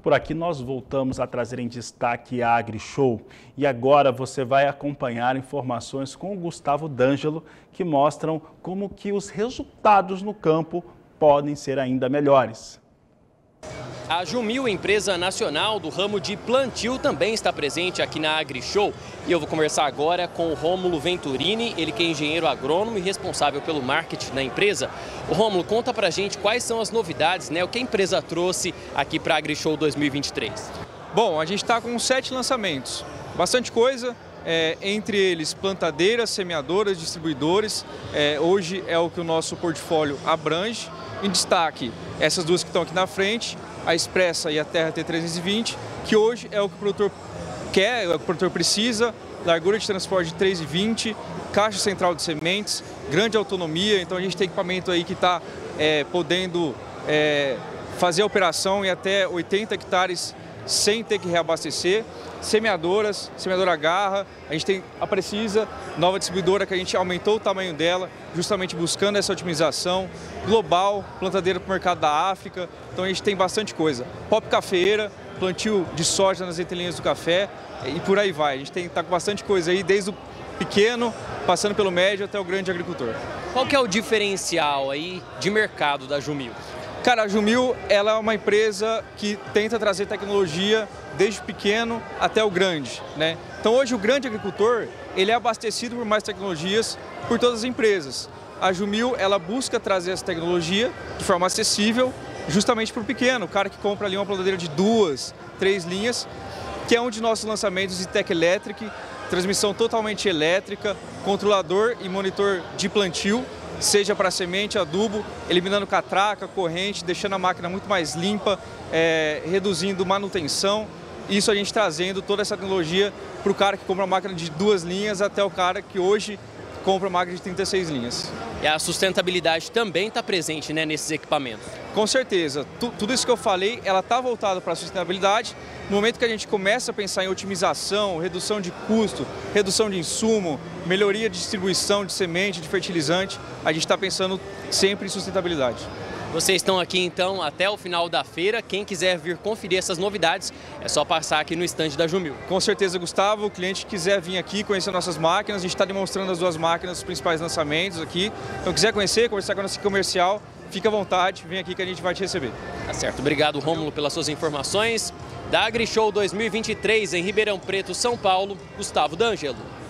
Por aqui nós voltamos a trazer em destaque a AgriShow e agora você vai acompanhar informações com o Gustavo D'Angelo que mostram como que os resultados no campo podem ser ainda melhores. A Jumil, empresa nacional do ramo de plantio, também está presente aqui na AgriShow. E eu vou conversar agora com o Rômulo Venturini, ele que é engenheiro agrônomo e responsável pelo marketing da empresa. O Rômulo, conta pra gente quais são as novidades, o que a empresa trouxe aqui para a AgriShow 2023. Bom, a gente está com 7 lançamentos, bastante coisa. Entre eles plantadeiras, semeadoras, distribuidores. Hoje é o que o nosso portfólio abrange. Em destaque, essas duas que estão aqui na frente, a Expressa e a Terra T320, que hoje é o que o produtor quer, é o que o produtor precisa, largura de transporte de 3,20, caixa central de sementes, grande autonomia, então a gente tem equipamento aí que está podendo fazer a operação em até 80 hectares sem ter que reabastecer. Semeadoras, semeadora Garra, a gente tem a Precisa, nova distribuidora que a gente aumentou o tamanho dela, justamente buscando essa otimização. Global, plantadeira para o mercado da África, então a gente tem bastante coisa. Pop Cafeeira, plantio de soja nas entrelinhas do café e por aí vai. A gente está com bastante coisa aí, desde o pequeno, passando pelo médio até o grande agricultor. Qual que é o diferencial aí de mercado da Jumil? Cara, a Jumil ela é uma empresa que tenta trazer tecnologia desde o pequeno até o grande, Então hoje o grande agricultor, ele é abastecido por mais tecnologias por todas as empresas. A Jumil, ela busca trazer essa tecnologia de forma acessível justamente para o pequeno, o cara que compra ali uma plantadeira de 2, 3 linhas, que é um de nossos lançamentos de Tech Electric, transmissão totalmente elétrica, controlador e monitor de plantio, seja para semente, adubo, eliminando catraca, corrente, deixando a máquina muito mais limpa, reduzindo manutenção. Isso a gente trazendo toda essa tecnologia para o cara que compra uma máquina de 2 linhas até o cara que hoje compra uma máquina de 36 linhas. E a sustentabilidade também está presente nesses equipamentos? Com certeza. Tudo isso que eu falei, ela está voltada para a sustentabilidade. No momento que a gente começa a pensar em otimização, redução de custo, redução de insumo, melhoria de distribuição de semente, de fertilizante, a gente está pensando sempre em sustentabilidade. Vocês estão aqui então até o final da feira. Quem quiser vir conferir essas novidades, é só passar aqui no estande da Jumil. Com certeza, Gustavo. O cliente que quiser vir aqui conhecer nossas máquinas, a gente está demonstrando as 2 máquinas, os principais lançamentos aqui. Então, quiser conhecer, conversar com a nossa comercial, fique à vontade, vem aqui que a gente vai te receber. Tá certo. Obrigado, Rômulo, pelas suas informações. Da AgriShow 2023 em Ribeirão Preto, São Paulo, Gustavo D'Angelo.